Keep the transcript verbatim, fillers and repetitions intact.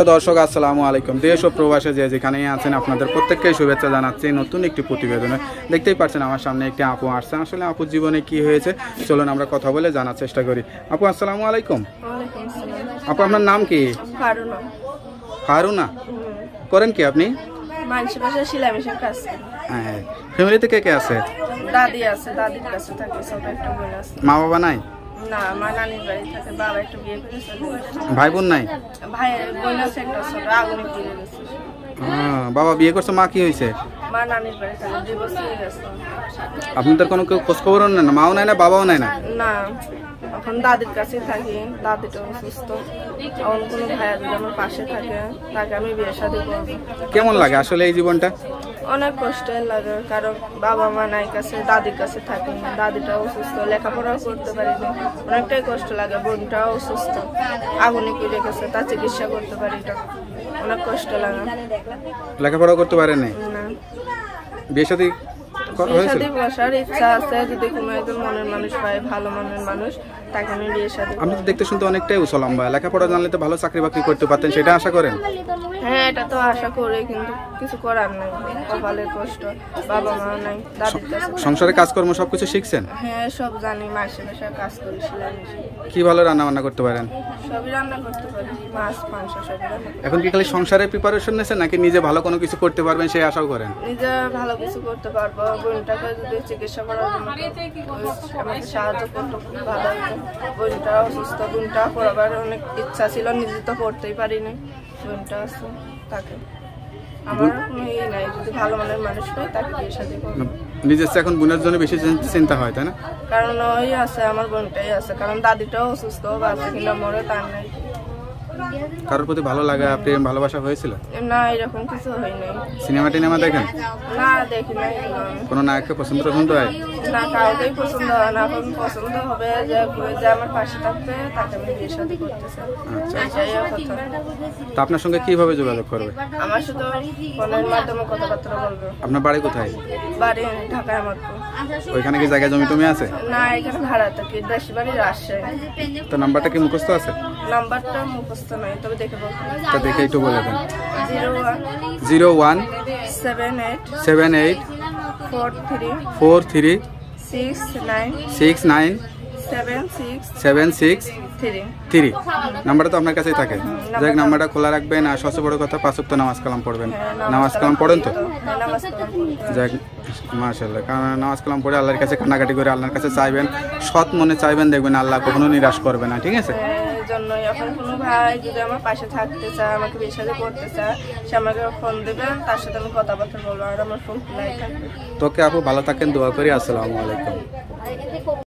দর্শক আসসালামু আলাইকুম। দেশ ও প্রবাসে যে যেখানেই আছেন আপনাদের প্রত্যেককেই শুভেচ্ছা জানাচ্ছি নতুন একটি প্রতিবেদনে। দেখতেই পাচ্ছেন আমার সামনে একটি আপু আসছে। আসলে আপুর জীবনে কি হয়েছে চলুন আমরা কথা বলে জানার চেষ্টা করি। আপু আসসালামু আলাইকুম। আপু আপনার নাম কি? ফারুনা। ফারুনা, করেন কি আপনি? মানুষের বাসায় সেলাই মেশিন কাজ করি। হ্যাঁ, ফ্যামিলিতে কে কে আছে? দাদি আছে, দাদির কাছে থাকে, ছোট একটা বোন আছে। মা বাবা নাই? না, মা নানির বাড়ি থাকে, বাবা একটু বিয়ে করে চলে গেছে। ভাই বোন নাই? ভাই বোন আছে একটা ছোট, আগুনে পুড়ে গেছে। হ্যাঁ, বাবা বিয়ে করছে, মা কি হয়েছে? মা নানির বাড়ি থাকে, ডিভোর্স হয়ে গেছে। আপনাদের কোনো কেউ খোঁজ খবরও নেয় না? মাও নেয় না, বাবাও নেয় না? না, এখন দাদির কাছে থাকি, দাদিটাও অসুস্থ। এখন কোনো ভাইয়া যদি আমার পাশে থাকে তাকে আমি বিয়ে শাদী করবো। কেমন লাগে আসলে এই জীবনটা? অনেক কষ্টের লাগে, কারণ বাবা মা নাই কাছে, দাদির কাছে থাকি, দাদিটাও অসুস্থ, লেখাপড়াও করতে পারিনি, অনেকটাই কষ্ট লাগে। বোনটাও অসুস্থ, আগুনে পুড়ে গেছে, তার চিকিৎসা করতে পারি না, অনেক কষ্ট লাগে। লেখাপড়া করতে পারে নাই? না, বিয়ে শাদী বিয়ে শাদী বসার ইচ্ছা আছে, যদি কোনো একজন মনের মানুষ পায়, ভালো মনের মানুষ, তাকে আমি বিয়ে শাদী। আপনি তো দেখতে শুনতে অনেকটাই উসলম্বা, লেখাপড়া জানলে তো ভালো চাকরি বাকরি করতে পারতেন, সেটা আশা করেন? হ্যাঁ, এটা তো আশা করি, কিন্তু কিছু করার নাই, কপালের কষ্ট, বাবা মা নাই, দাদির কাছে। সংসারে কাজকর্ম সবকিছু শিখছেন? হ্যাঁ, সব জানি, মাসে মাসে কাজ করি, সেলাই মেশিন। কি ভালো রান্না বান্না করতে পারেন? সবই রান্না করতে পারি, মাছ মাংস সবই রান্না করি। এখন কি খালি সংসারের প্রিপারেশন নিয়েছেন নাকি নিজে ভালো কোনো কিছু করতে পারবেন সেই আশাও করেন? নিজে ভালো কিছু করতে পারবো, বোনটাকে যদি চিকিৎসা করার জন্য আমাকে সাহায্য করতে খুব ভালো হতো। বোনটা অসুস্থ, বোনটা পড়াবার অনেক ইচ্ছা ছিল, নিজে তো পড়তেই পারিনি, বোনটা আছে, তাকে আমার কোনো ইয়ে নাই, যদি ভালো মনের মানুষ পাই তাকে বিয়ে শাদী করবো। নিজের চেয়ে এখন বোনের জন্য বেশি চিন্তা হয়, তাই না? কারণ ওই আছে, আমার বোনটাই আছে, কারণ দাদিটাও অসুস্থ, বাচ্চা কিনা মরে, তার নাই। কারোর প্রতি ভালো লাগা, প্রেম ভালোবাসা হয়েছিল? না, এরকম কিছু হয় নাই। সিনেমা টিনেমা দেখেন? না, দেখি নাই। কোনো নায়ককে পছন্দ পছন্দ হয় না, কাউকেই পছন্দ হয় না। এখন পছন্দ হবে যে যে আমার পাশে থাকবে, তাকে আমি বিয়ে শাদী করতে চাই। এটাই কথা। তো আপনার সঙ্গে কিভাবে যোগাযোগ করবে? আমার শুধু ফোনের মাধ্যমে কথাবার্তা বলবে। আপনার বাড়ি কোথায়? বাড়ি ঢাকায় আমার। ওইখানে কি জায়গা জমি টমি আছে? না, এখানে ভাড়া থাকি, দেশ বাড়ি রাজশাহী। তো নাম্বারটা কি মুখস্থ আছে? নাম্বারটা মুখস্থ নয়, তবে দেখে বলতে। তা দেখে একটু বলে দেন। Zero one zero one seven eight seven eight four three four three six nine six nine seven six seven six three three. নাম্বারটা তো আপনার কাছেই থাকে। যাই হোক, নাম্বারটা খোলা রাখবেন। আর সবচেয়ে বড় কথা, পাঁচ ওয়াক্ত নামাজ কালাম পড়বেন। নামাজ কালাম পড়েন তো? যাই হোক, মাশাআল্লাহ। কারণ নামাজ কালাম পড়ে আল্লাহর কাছে কান্নাকাটি করে আল্লাহর কাছে চাইবেন, সৎ মনে চাইবেন, দেখবেন আল্লাহ কখনো নিরাশ করবে না। ঠিক আছে? জন্যই এখন কোনো ভাই যদি আমার পাশে থাকতে চায়, আমাকে বিয়ে শাদী করতে চায়, সে আমাকে ফোন দেবে, তার সাথে আমি কথাবার্তা বলবো, আর আমার ফোন খোলাই থাকবে। তোকে আপু ভালো থাকেন, দোয়া করি। আসসালামু আলাইকুম।